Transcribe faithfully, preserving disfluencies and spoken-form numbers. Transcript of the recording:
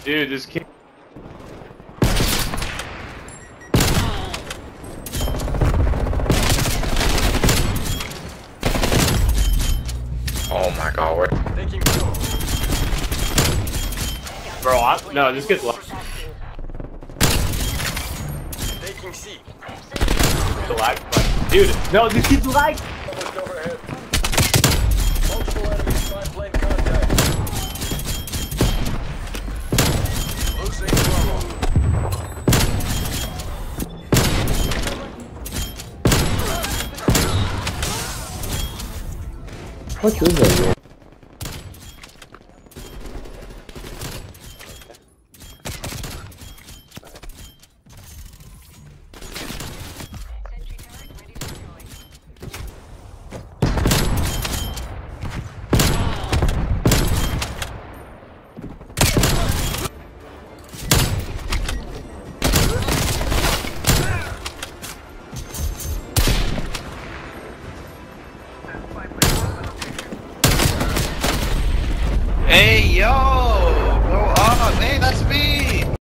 Dude, this kid. Oh my god, what? Bro, I, no, this kid's low. Taking C. The lag, but, dude, no, this kid's lag. Almost overhead. Multiple enemies, spy plane contact. Losing Bravo. What is that? Hey yo!